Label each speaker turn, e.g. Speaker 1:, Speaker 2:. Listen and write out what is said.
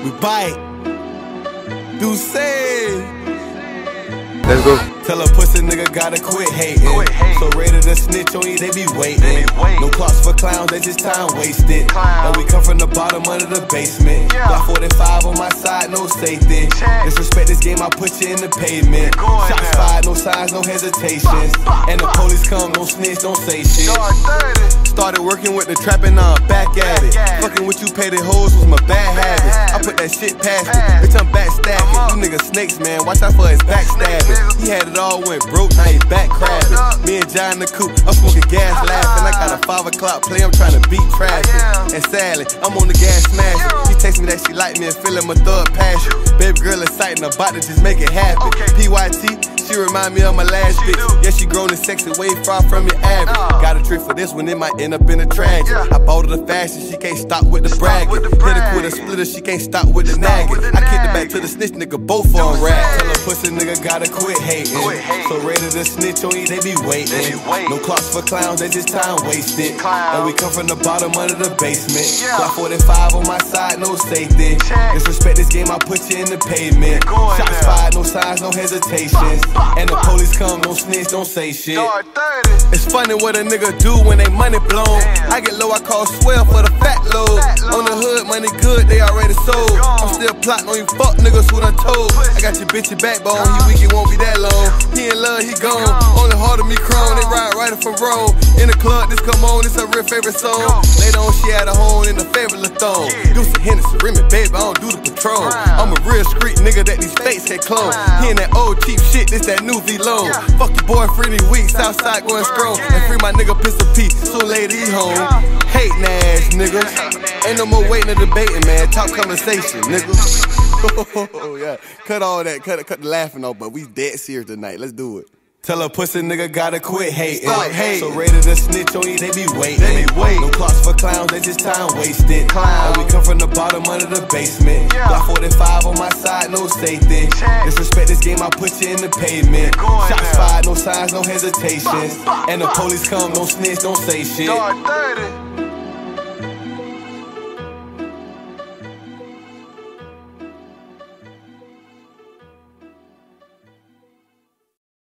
Speaker 1: We bite. Deuce.
Speaker 2: Let's go.
Speaker 1: Tell a pussy nigga gotta quit hating. So ready to snitch on you, they be waiting. No clocks for clowns, they just time wasted. And we come from the bottom under the basement. Got 45 on my side, no safety. Disrespect this game, I put you in the pavement. Shots fired, no signs, no hesitations. And the police come, no snitch, don't say shit. Started working with the trap and now I'm back at it. Fucking with you paid hoes was my bad habits. I put that shit past it, bitch I'm backstacking. You niggas snakes, man, watch out for his backstabbing. He had it all, went broke, now he back crabbing. Me and John in the coupe, I'm smoking gas laughing. I got a 5 o'clock play, I'm trying to beat traffic. And sadly, I'm on the gas smashing. She text me that she like me and feeling my thug passion. Baby girl exciting, about to just make it happen. PYT, she remind me of my last bitch. Yeah, she grown and sexy, way far from your average. Got a trick for this one, it might end up in a tragedy. I bought her the fashion, she can't stop with the bragging. Hit her with a splitter, she can't stop with the nagging. I kicked it back to the snitch, nigga, both on rap. Tell a pussy nigga gotta quit hating. So ready to snitch on you, they be waiting. No clocks for clowns, they just time wasted. And we come from the bottom under the basement. Got 45 on my side, no safety. Disrespect this game, I put you in the pavement. Shots fired, no signs, no hesitations. And the police come, no snitch, don't say shit. It's funny what a nigga do when they money blown. I get low, I call swell for the fat load. On the hood, money good, they already sold. I'm still plotting on you fuck niggas who done told. I got your bitch your backbone, he weak, it won't be that long. He in love, he gone. Only heart of me chrome, they ride right from Rome. In the club, this come on, this her real favorite song. Later on, she had a home in the favorite thong. Do some Hennessy, Remy, baby, I don't do the patrol. I'm a real street nigga that these fakes had cloned. He in that old cheap shit, this that new V-Loan. Fuck your boyfriend, he weak, Southside going strong. And free my nigga Pistol P, soon later he home. Hating ass niggas, ain't no more waiting and debating, man. Talk conversation, niggas. Oh yeah, cut all that, cut the laughing off, but we dead serious tonight. Let's do it. Tell a pussy nigga gotta quit hating. So ready to snitch on you, they be waiting. No clocks for clowns, they just time wasted. And we come from the bottom under the basement. Got 45 on my side, no safety. Disrespect this game, I put you in the pavement. Shots fired, no signs, no hesitations. And the police come, no snitch, don't say shit.